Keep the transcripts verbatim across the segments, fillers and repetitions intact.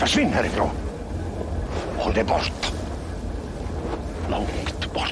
Försvinn härifrån. Håll dig bort. Långt bort.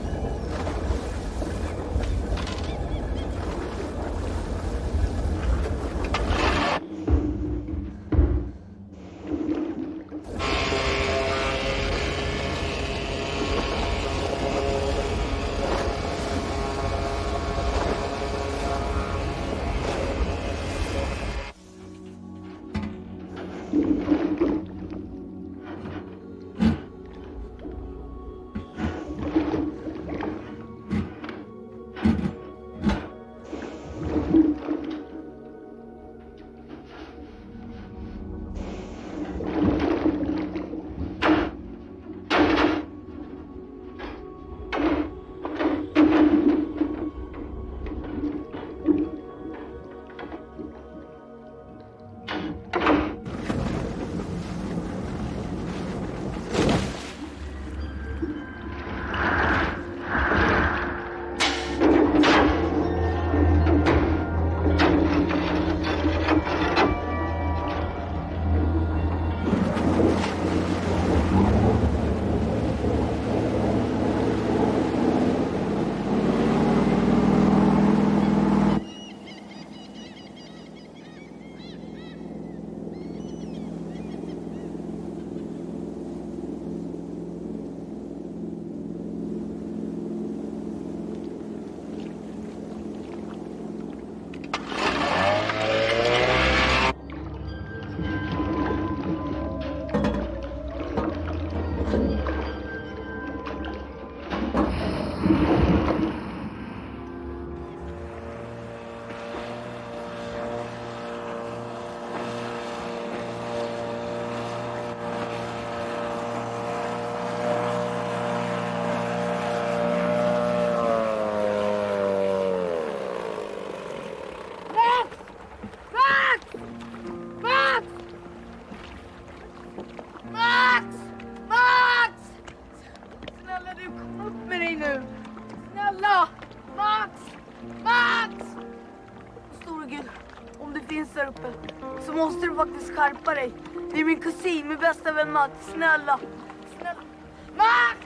Så måste du faktiskt skärpa dig. Det är min kusin, min bästa vän Max. Snälla. Snälla. Max!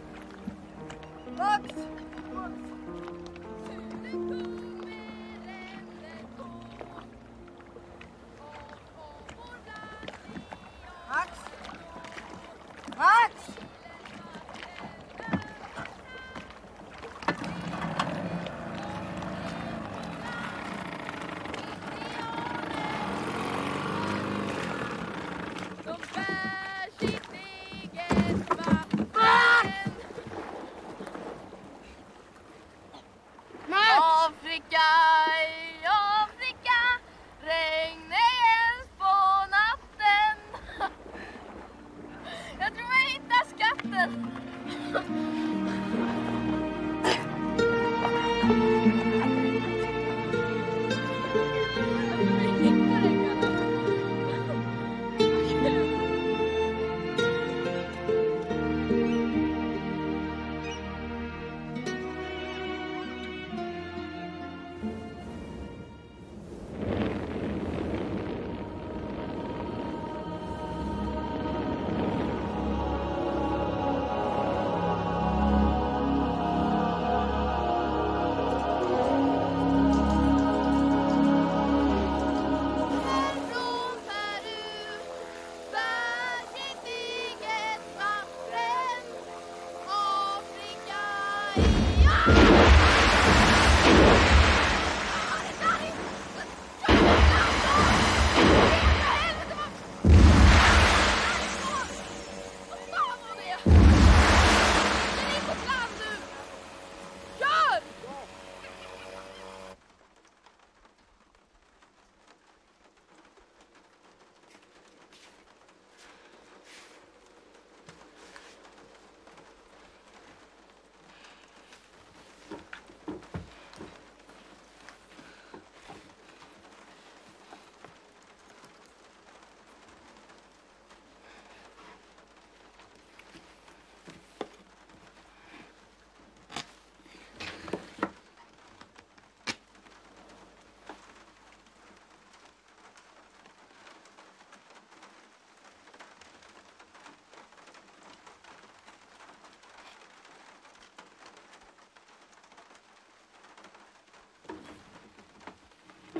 Max! Max? Max?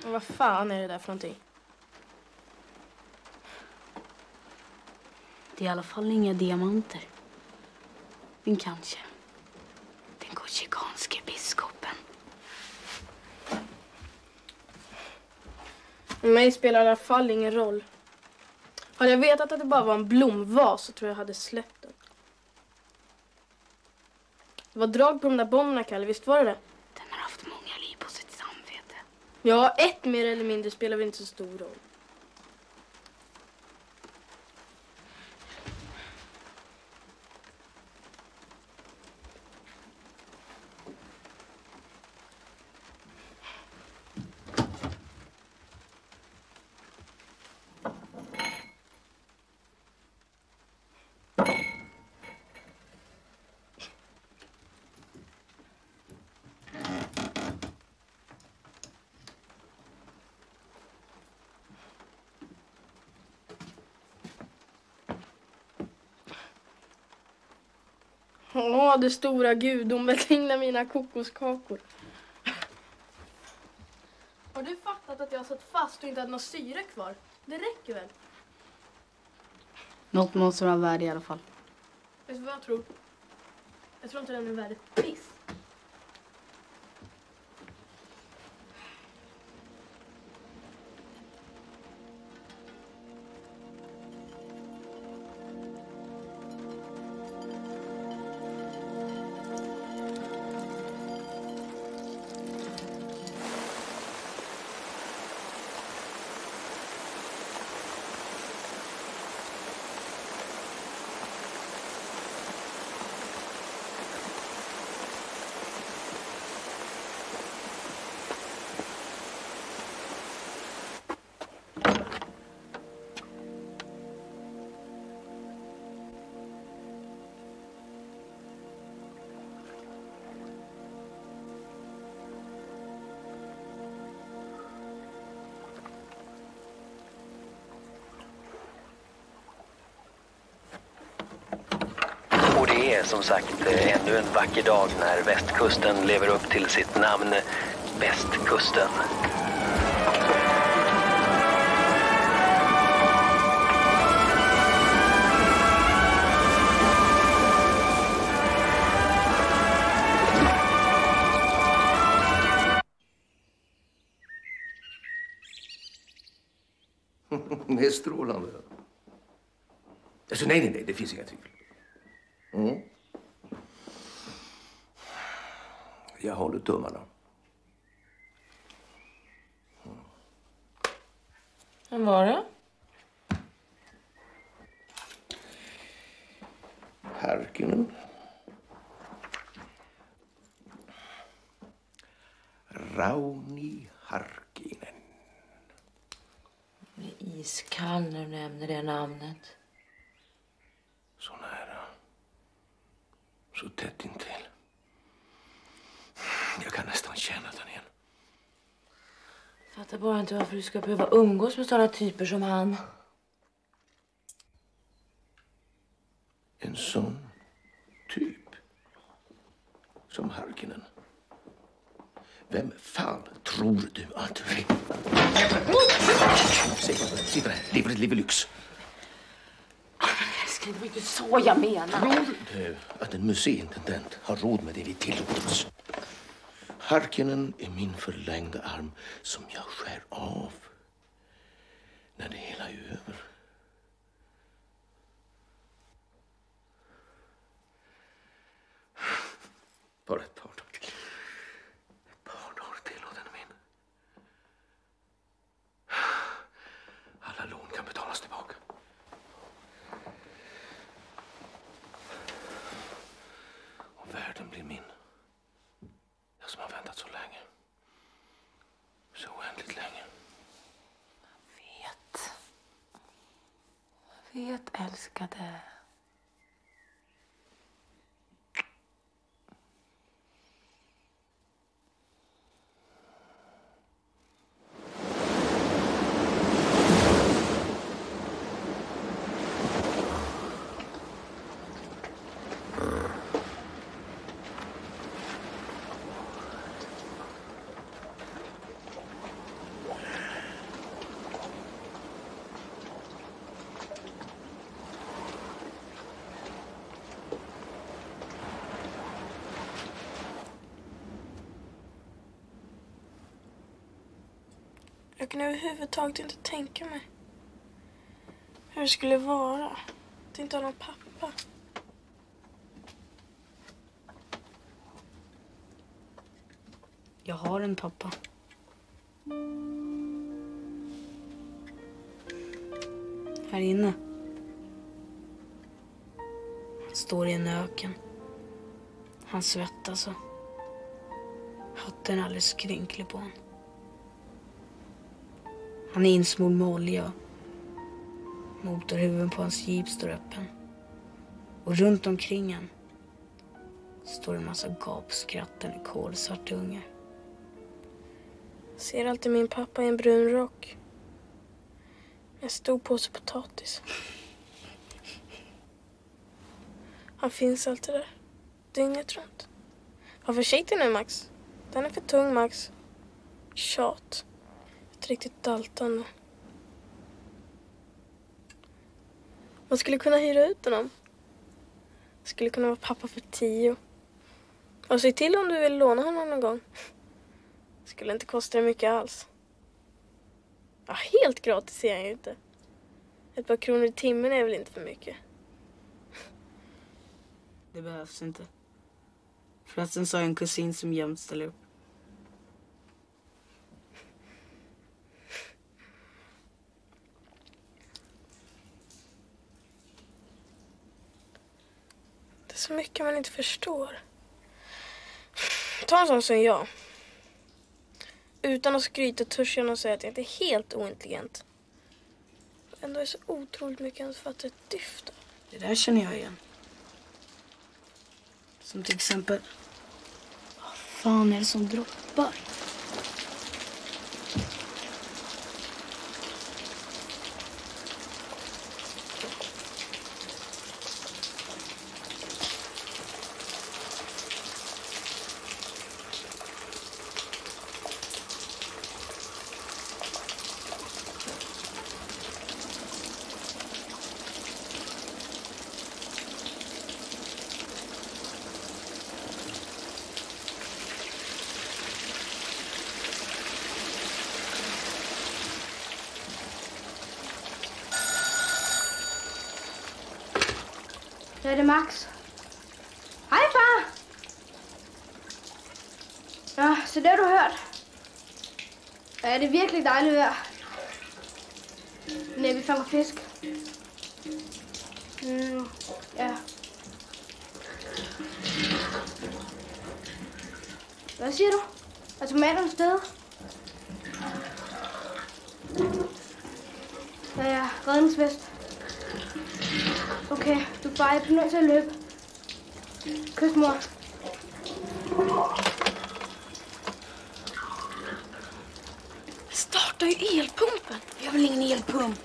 Vad fan är det där för någonting? Det är i alla fall inga diamanter. Men kanske den korsikanske biskopen. För mig spelar i alla fall ingen roll. Hade jag vetat att det bara var en blomvas så tror jag hade släppt den. Det var drag på de där bomberna, Kalle. Visst var det det? Den har haft många liv på sitt samvete. Ja, ett mer eller mindre spelar väl inte så stor roll. Åh, det stora gudom välsigna mina kokoskakor. Har du fattat att jag har satt fast och inte hade någon syre kvar? Det räcker väl? Något måste vara värd i alla fall. Vet du vad jag tror? Jag tror inte den är värd ett piss. Och det är som sagt ännu en vacker dag när västkusten lever upp till sitt namn, Västkusten. Det är strålande. Alltså, nej, nej, nej, det finns inga tvivel. Mm. Jag håller tummarna. Mm. Vem var det? Harkinen. Rauni Harkinen. Jag är iskall när du nämner det namnet. Så nära. Så tätt intill. Jag kan nästan känna den igen. Fattar bara inte varför du ska behöva umgås med sådana typer som han. En sån typ som Harkinen. Vem fan tror du att du är? Sitter där, lever ett liv i lyx. Älskling, det var inte så jag menar. Tror du att en museiintendent har råd med det vi tillåter oss? Harkinen är min förlängda arm som jag skär av när det hela är över. Bara ett par dagar till. Ett par dagar till och den är min. Alla lån kan betalas tillbaka. Och världen blir min. Jag som har väntat så länge. Så oändligt länge. Jag vet. Jag vet, älskade. Jag kunde överhuvudtaget inte tänka mig hur det skulle vara att inte ha någon pappa. Jag har en pappa. Här inne. Han står i en öken. Han svettas och hatten är alldeles skrynklig på honom. Han är insmord med olja. Motorhuven på hans jeep står öppen. Och runt omkring han står en massa gapskrattande kolsvarta ungar. Jag ser alltid min pappa i en brun rock. En stor påse potatis. Han finns alltid där. Dygnet runt. Var försiktig nu, Max. Den är för tung, Max. Tjat. Ett riktigt daltande. Man skulle kunna hyra ut honom. Skulle kunna vara pappa för tio. Och säg till om du vill låna honom någon gång. Skulle inte kosta det mycket alls. Ja, helt gratis är han ju inte. Ett par kronor i timmen är väl inte för mycket. Det behövs inte. Förresten så har jag en kusin som jämt ställer upp. Det är så mycket man inte förstår. Ta en sån som jag. Utan att skryta törs jag nog säga att jag inte är helt ointelligent. Ändå är så otroligt mycket att fatta ett dyft av. Det där känner jag igen. Som till exempel... Vad fan är det som droppar? Det är det Max. Hej far! Ja, så det har du hört. Ja, det är verkligen dejligt vejr. När vi fångar fisk. Mm, ja. Vad säger du? Är tomaterna sted? Ja, ja, redningsväst. Okej, okay, du får ikke nødt til at løbe. Kys, mor. Starta ju elpumpen. Vi har väl ingen elpump?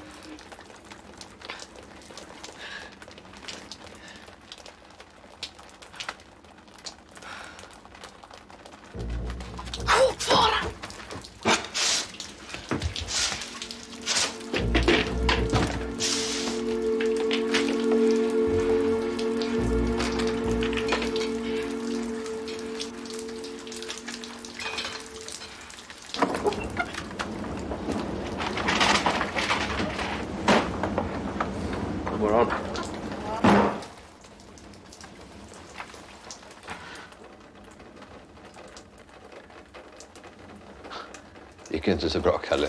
Kokfara! Det gick ju inte så bra, Kalle.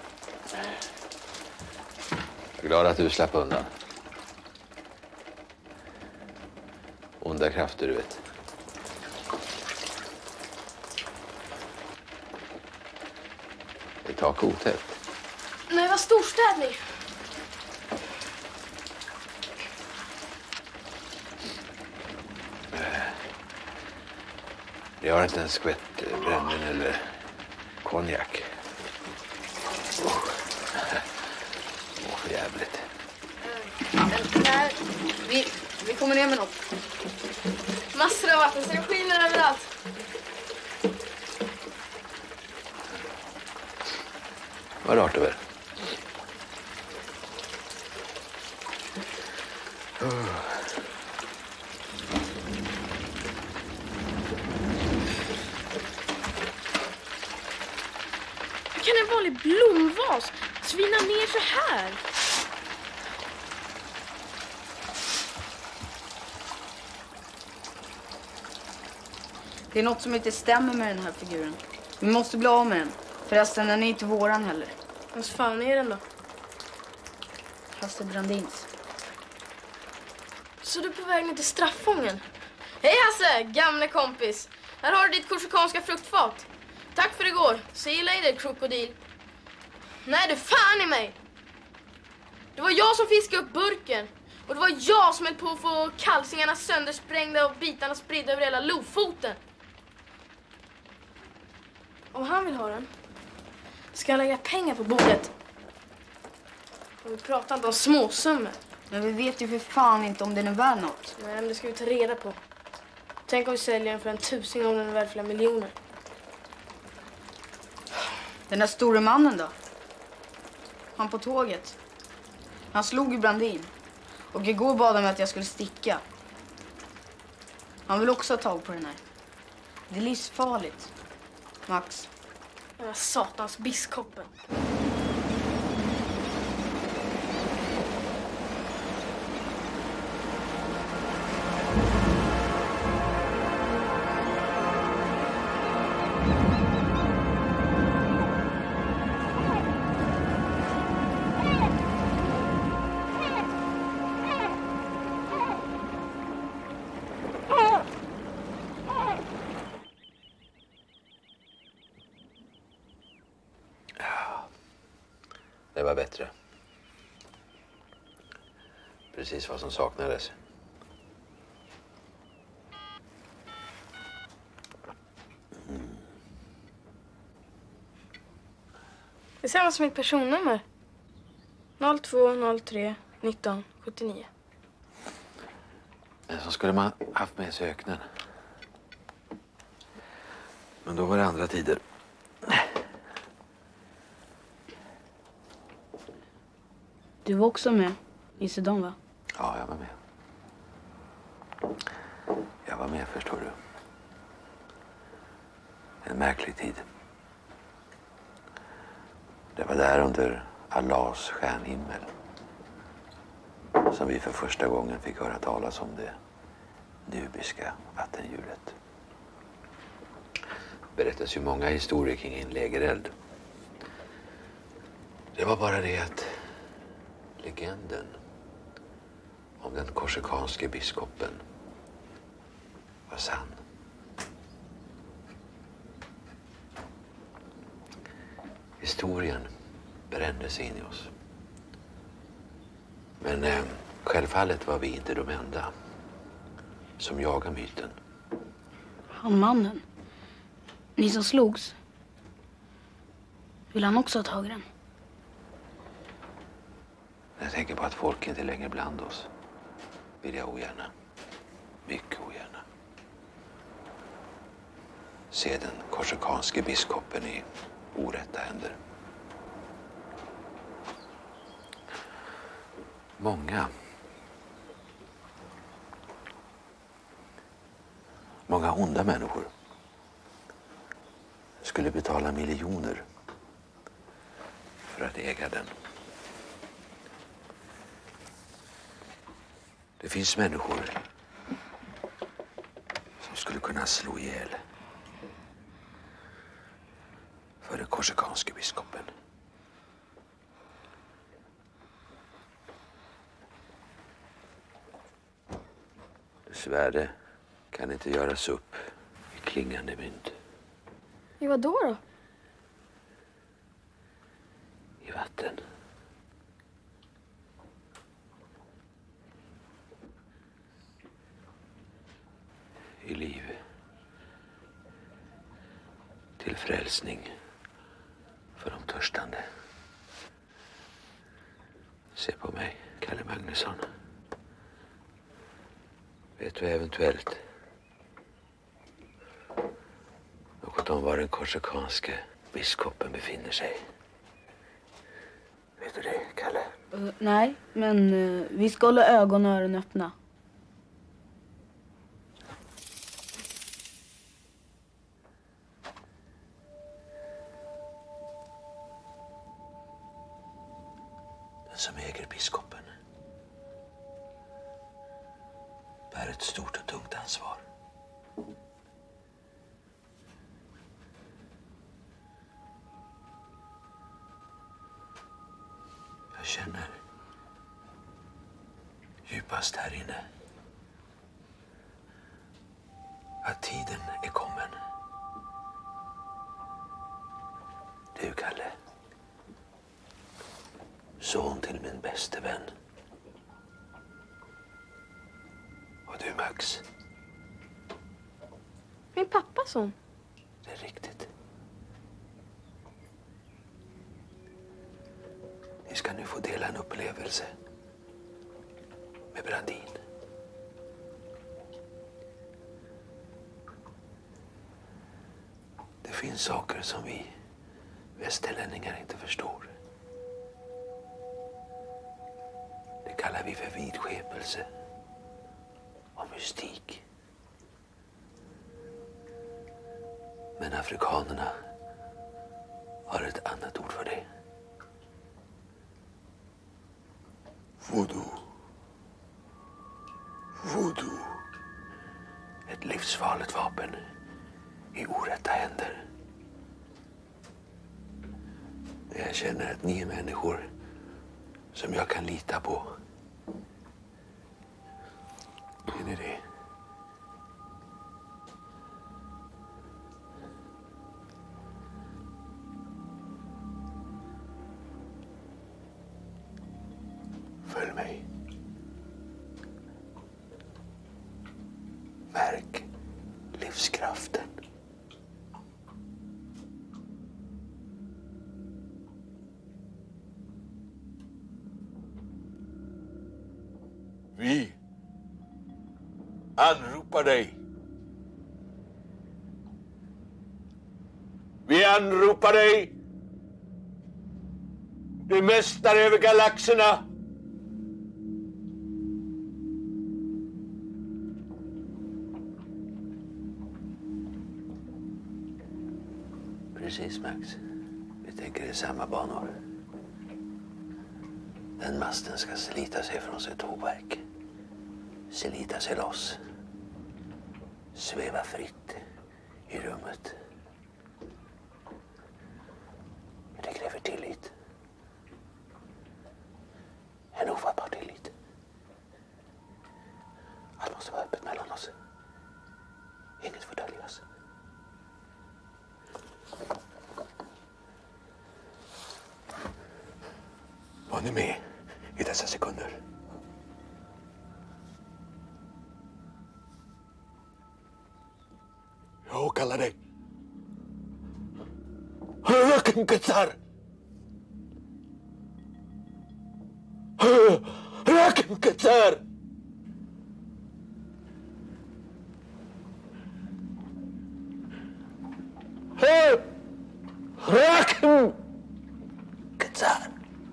Jag är glad att du släppte undan. Onda krafter, du vet. Det tar kotätt. Nej, vad storstädning. Jag har inte en skvätt brännvin eller konjak. Åh, oh, för jävligt. Nej, vi, vi kommer ner med något. Massor av vatten, så det skiner överallt. Vad rart det väl. kan en vanlig blomvas svina ner så här? Det är något som inte stämmer med den här figuren. Vi måste bli av med den. Förresten, den är inte våran heller. Hans fan är den då? Hasse Brandins. Så du är på väg ner till straffången? Hej Hasse, gamla kompis. Här har du ditt korsikanska fruktfat. Tack för igår. See you later, krokodil. Nej, du fan i mig. Det var jag som fiskade upp burken. Och det var jag som höll på att få kalsingarna söndersprängda och bitarna spridda över hela Lofoten. Om han vill ha den ska jag lägga pengar på bordet. Och vi pratar inte om småsummor. Men vi vet ju för fan inte om den är värd något. Nej, men det ska vi ta reda på. Tänk om vi säljer den för en tusing om den är värd flera miljoner. Den där store mannen då? Han på tåget. Han slog i Brandin. Och igår bad han mig att jag skulle sticka. Han vill också ha tag på den här. Det är livsfarligt. Max. Den här satans biskopen. Det var bättre. Precis vad som saknades. Mm. Det är samma som mitt personnummer. noll två noll tre nitton sjuttionio. Men så skulle man haft med sig öknen. Men då var det andra tider. Du var också med i Sudan, va? Ja, jag var med. Jag var med, förstår du. En märklig tid. Det var där under Allahs stjärnhimmel som vi för första gången fick höra talas om det nubiska vattendjuret. Berättas ju många historier kring en lägereld. Det var bara det att legenden om den korsikanske biskopen var sann. Historien brände sig in i oss. Men eh, självfallet var vi inte de enda som jagar myten. Han mannen. Ni som slogs. Vill han också ha tag i den? När jag tänker på att folk inte längre bland oss vill jag ogärna, mycket ogärna, se den korsikanske biskopen i orätta händer. Många, många onda människor skulle betala miljoner för att äga den. Det finns människor som skulle kunna slå ihjäl för den korsikanske biskopen. Dess värde kan inte göras upp i klingande mynt. I vad då då? I vatten. I liv. Till frälsning för de törstande. Se på mig, Kalle Magnusson. Vet du eventuellt något om var den korsikanske biskopen befinner sig? Vet du det, Kalle? Uh, nej, men uh, vi ska hålla ögon och öron öppna. som äger biskopen bär ett stort och tungt ansvar. Jag känner djupast här inne att tiden är kommen. Du, Kalle. Son till min bäste vän. Och du, Max. Min pappas son. Det är riktigt. Ni ska nu få dela en upplevelse med Brandin. Det finns saker som vi västerlänningar inte förstår. Det kallar vi för vidskepelse och mystik. Men afrikanerna har ett annat ord för det. Voodoo. Voodoo. Ett livsfarligt vapen i orätta händer. Jag känner att ni är människor som jag kan lita på. Är ni det? Följ mig. Märk livskraften. Vi anropar dig. Vi anropar dig. Du mästare över galaxerna. Precis, Max. Vi tänker i samma banor. Den masten ska slita sig från sitt hovverk. Slita sig loss. Sväva fritt i rummet. Men det kräver tillit. En ofattbar tillit. Allt måste vara öppet mellan oss. Inget får döljas. Var ni med i dessa sekunder? Jag kallar dig Rökenketzar. Rökenketzar. Rökenketzar.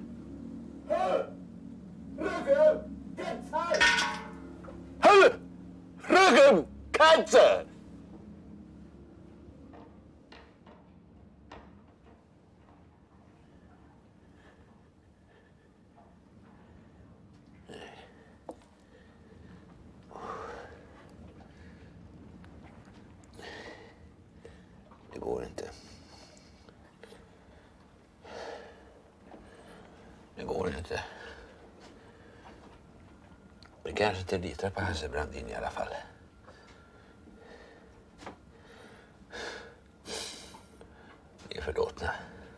Rökenketzar. Det går inte. Det går inte. Vi kanske inte litar på Hasse Brandin i alla fall. Ni är förlåtna.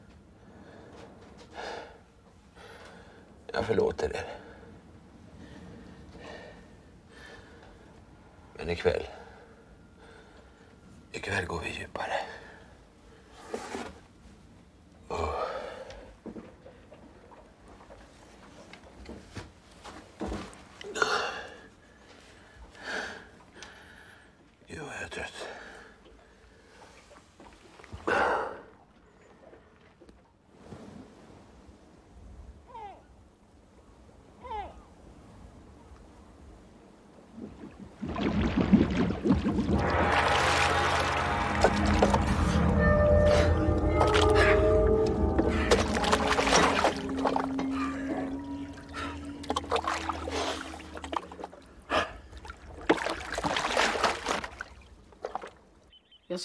Jag förlåter er. Men ikväll... Ikväll går vi djupare. Oh. Jo, jag är trött.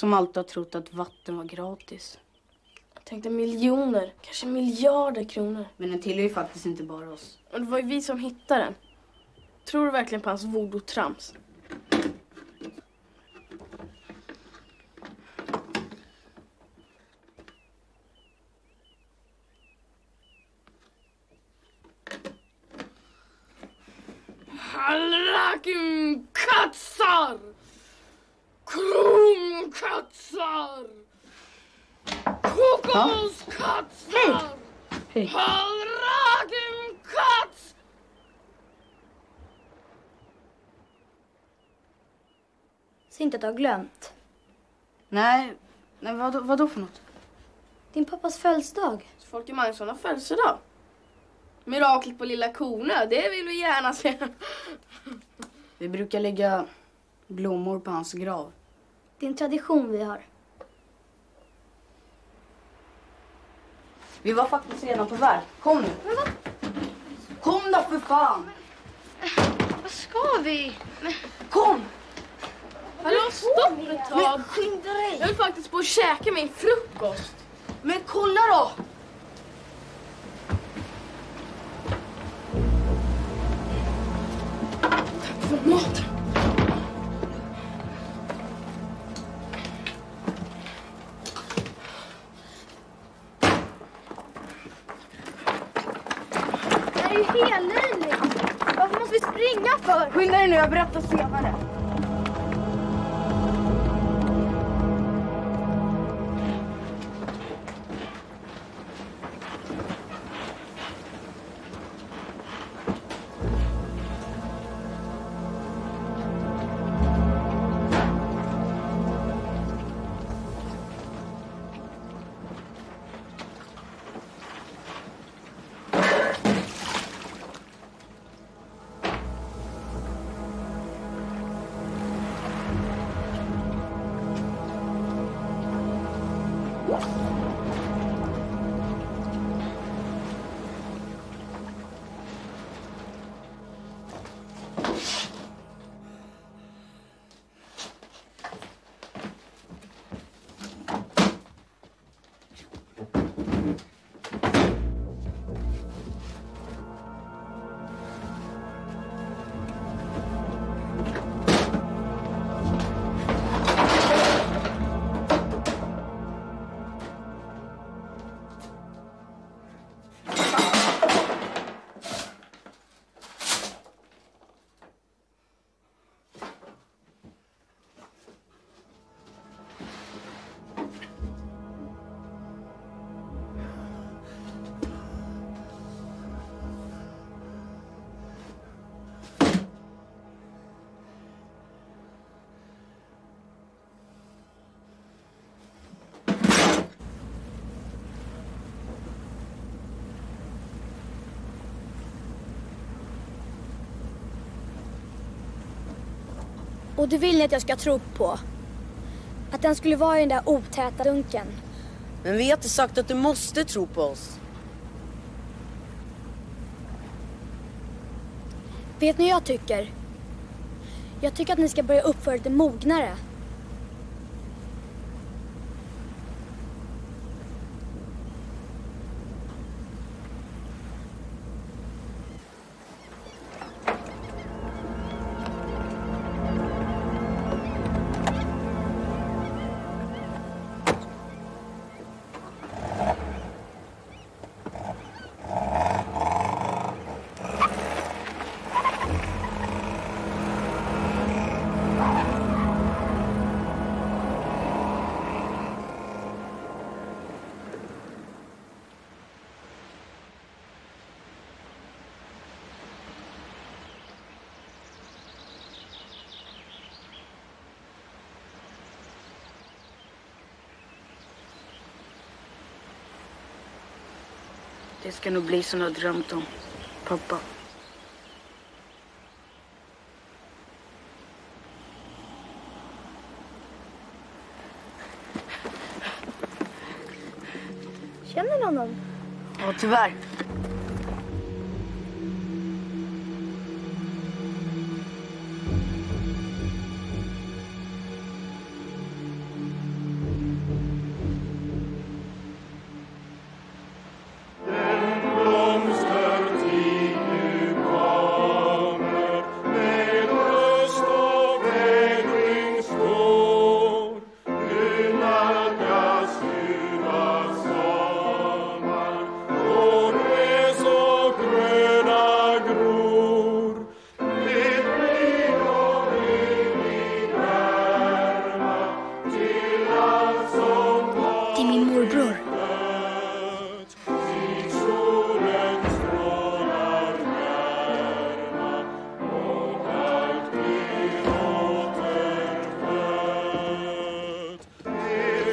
som alltid har trott att vatten var gratis. Jag tänkte miljoner, kanske miljarder kronor. Men den tillhör ju faktiskt inte bara oss. Och det var ju vi som hittade den. Tror du verkligen på hans voodoo-trams? Halakim katsar! Kronkatsar! Kokoskatsar! Hej! Halakim kats! Så inte att du har glömt. Nej, nej vad, vad då för något? Din pappas födelsedag. Folke Magnusson har födelsedag. Miraklet på Lilla Kornö, det vill vi gärna se. Vi brukar lägga blommor på hans grav. Det är en tradition vi har. Vi var faktiskt redan på väg. Kom nu. Men vad? Kom då för fan! Vad ska vi? Men... Kom! Hallå, stopp ett tag. Men skynda dig! Jag vill faktiskt på att käka min frukost. Men kolla då! För mat. Det är ju helöjligt. Varför måste vi springa för? Skynda dig nu, jag berättar senare. Och du vill att jag ska tro på att den skulle vara i den där otäta dunken. Men vi har inte sagt att du måste tro på oss. Vet ni vad jag tycker? Jag tycker att ni ska börja uppföra lite mognare. Det ska nog bli som jag drömt om, pappa. Känner du honom? Ja, tyvärr.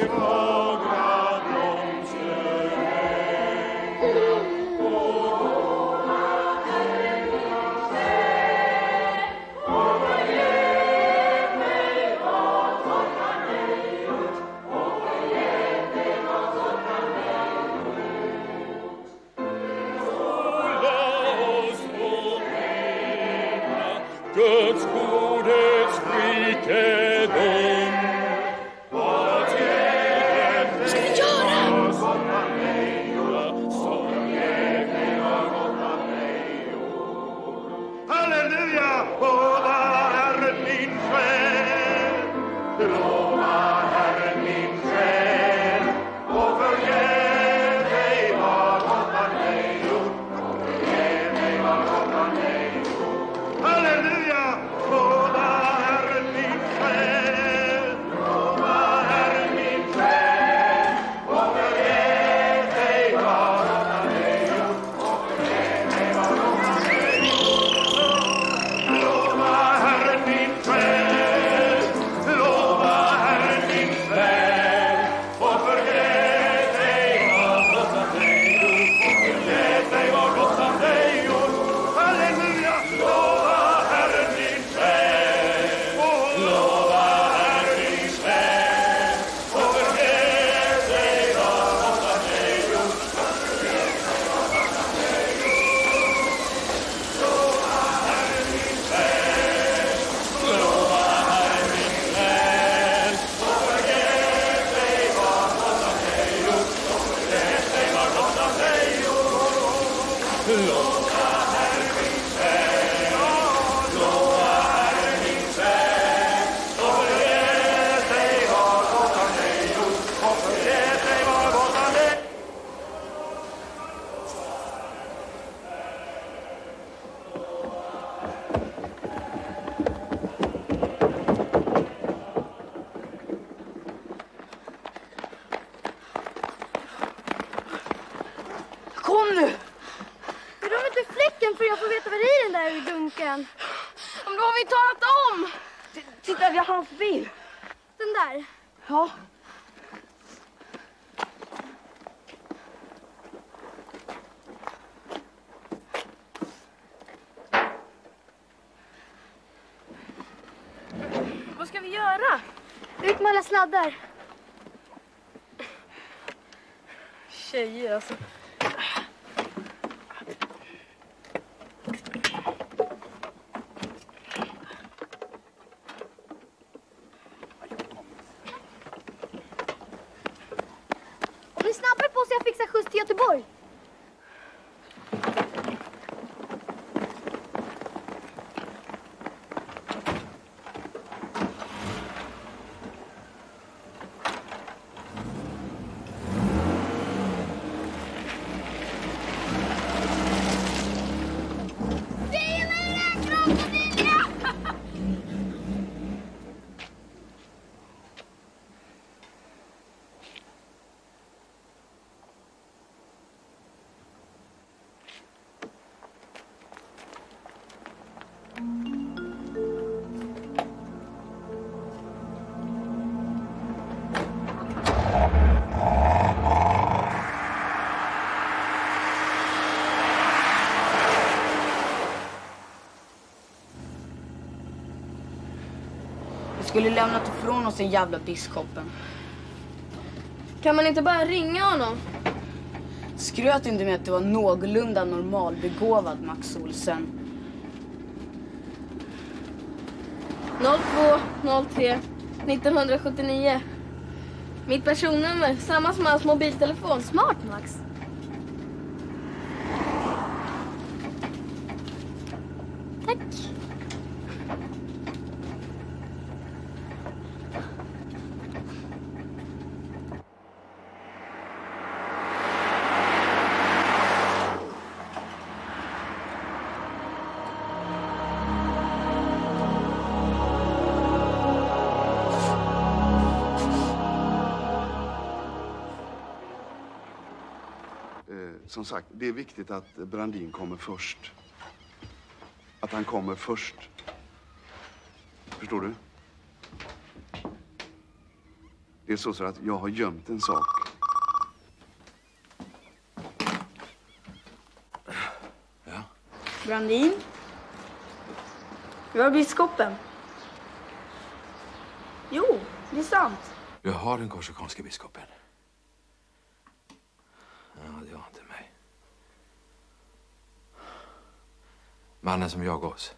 Guds godhets rikedom. Vad tiden ska vi göra? som han mig gjort, som glädje har gått han mig gjort. Halleluja, lova Herren min själ, lova Herren min själ, och förgäv dig vad gott han mig gjort, och förgäv dig vad gott han mig gjort. Halleluja, lova Herren min själ, lova Herren min själ, och förgäv dig vad gott han mig gjort, och förgäv dig vad gott han mig gjort. Lova Herren min själ, lova Herren min själ, och förgäv dig vad gott han mig gjort, och förgäv dig vad gott han mig gjort. Halleluja, lova Herren min själ, och lova Herren min själ, och förgäv dig vad gott han mig gjort, och förgäv dig vad gott han mig gjort. Lova Herren min själ, lova Herren min själ, och förgäv dig vad gott han mig gjort, och förgäv dig vad gott han mig gjort. Lova Herren min själ, lova Herren min själ, och förgäv dig vad gott han mig gjort, och förgäv dig vad gott han mig. Kom nu! Men de inte fläcken för jag får veta vad det är i den där i dunken. Men då har vi talat om! T- Titta, vi har hans bil. Den där. Ja. Vad ska vi göra? Ut med alla sladdar. Tjejer alltså. Om ni snabbare på så jag fixar skjuts till Göteborg. Vi skulle lämnat ifrån oss den jävla biskopen. Kan man inte bara ringa honom? Skröt inte med att det var någorlunda normalbegåvad Max Olsen. noll två noll tre nittonhundrasjuttionio. Mitt personnummer, samma som hans mobiltelefon. Smart, Max. Tack. Som sagt, det är viktigt att Brandin kommer först. Att han kommer först. Förstår du? Det är så, så att jag har gömt en sak. Ja. Brandin? Var är biskopen? Jo, det är sant. Jag har den korsikanske biskopen. Ja, det var inte mig. Mannen som jagade oss.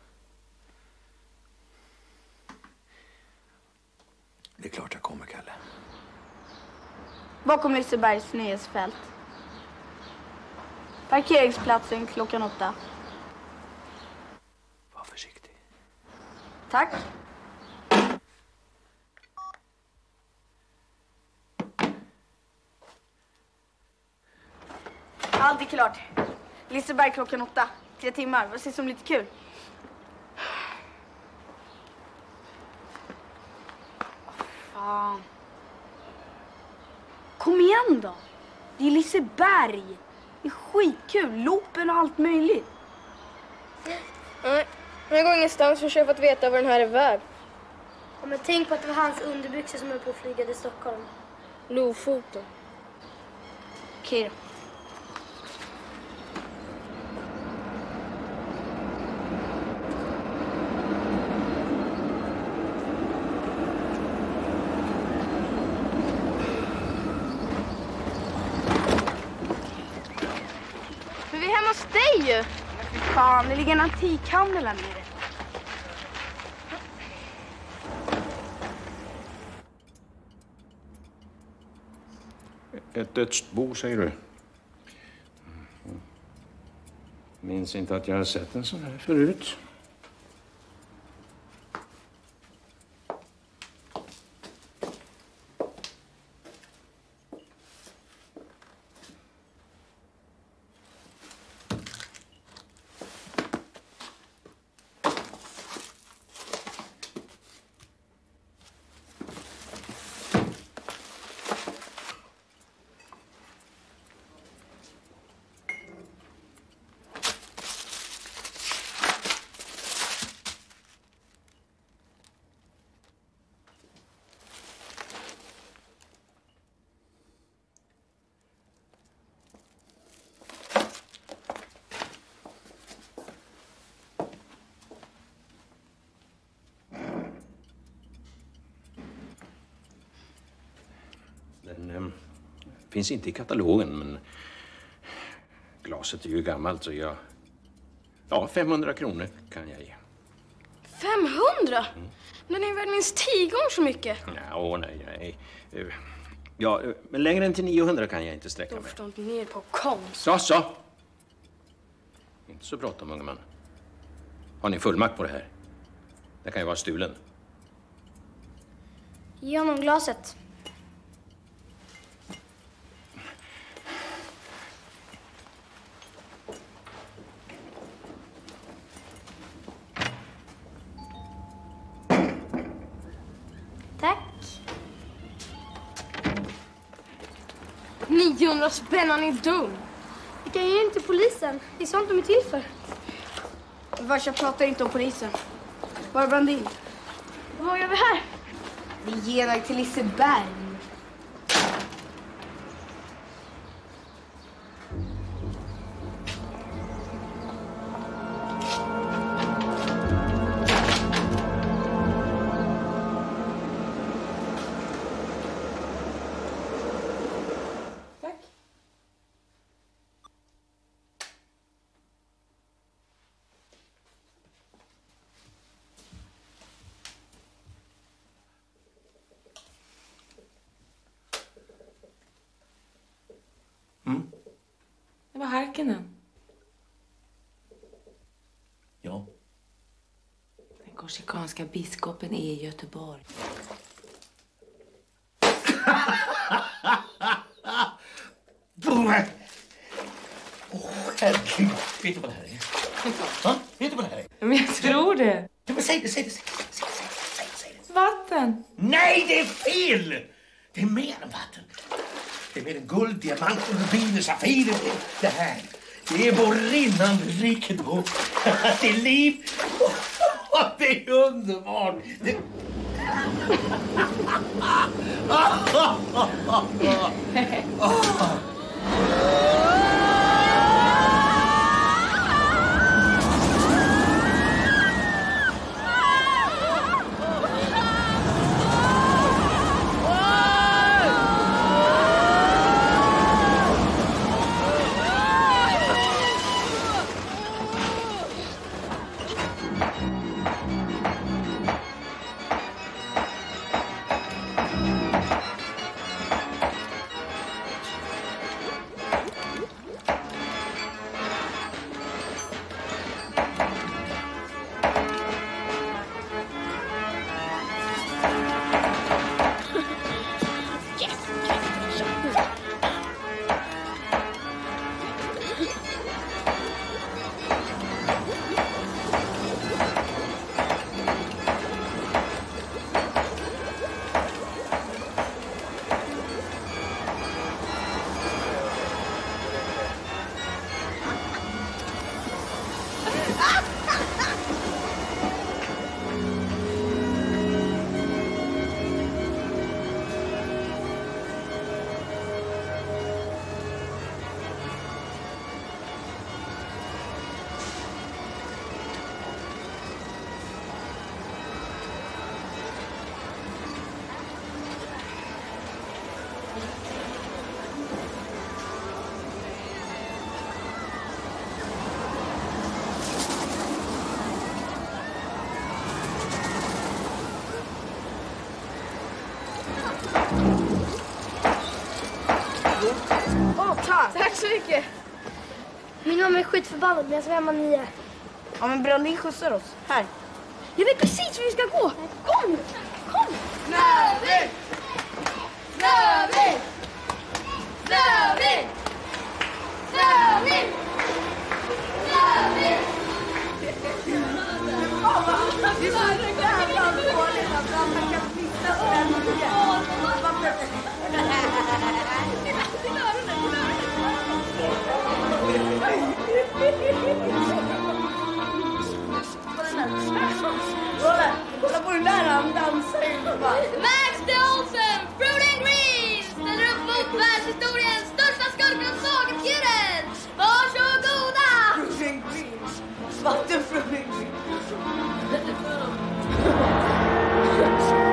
Det är klart jag kommer, Kalle. Bakom Lisebergs nyhetsfält. Parkeringsplatsen klockan åtta. Var försiktig. Tack. Allt är klart. Liseberg klockan åtta. Tre timmar. Vad ses som lite kul? Fan. Kom igen då. Det är Liseberg. Det är skitkul. Lopen och allt möjligt. Nej, jag går ingenstans för jag har fått veta vad den här är värd. Ja, men tänk på att det var hans underbyxor som höll på att flyga till Stockholm. Lofoten. Okej då. Men vi är hemma hos dig ju. Fan, det ligger en antikhandel här nere. Ett dödsbo, säger du? Minns inte att jag har sett en sån här förut. Den eh, finns inte i katalogen, men glaset är ju gammalt så jag... Ja, femhundra kronor kan jag ge. femhundra? Mm. Den är väl minst tio gånger så mycket. Ja, åh, nej, nej. Eh, Ja, eh, men längre än till niohundra kan jag inte sträcka De mig. förstår inte ner på konst. Så, så! Inte så bråttom, unge man. Har ni fullmakt på det här? Det kan ju vara stulen. Ge honom glaset. Tack. niohundra spänn, han är dum. Vi kan ge den till polisen. Det är sånt de är till för. Vars, jag pratar inte om polisen. Var är Brandin? Vad gör vi här? Vi ger dig till Liseberg. Det var Harkinen. Ja. Den korsikanska biskopen är i Göteborg. Åh, herregud. Vet du vad det här är? Va? Vet du vad det här är? Men jag tror det. Ja, men säg det, säg det, säg det, säg det, säg det, säg det. Vatten. Nej, det är fel! Det är mer än vatten. Det är mer än guld, diamanter, rubiner, safirer. Det här, det är vår rinnande rikedom. Det är liv. Det är underbart. Det... Åh, tack! Tack så mycket. Min mamma är skitförbannad men jag ska hemma nio. Ja, men Brandin skjutsar oss. Här. Jag vet precis hur vi ska gå. Kom! Kom! Snövit! Snövit! Snövit! Snövit! Snövit! Det är så jävla dåligt att man kan flytta på den igen. Kolla, kolla på den där, han dansar ju. Max D. Olsen, Fruit and Greens, ställer upp mot världshistoriens största skurk från sagetjuren. Varsågoda! Fruit and Greens. Vattenfruit and Greens.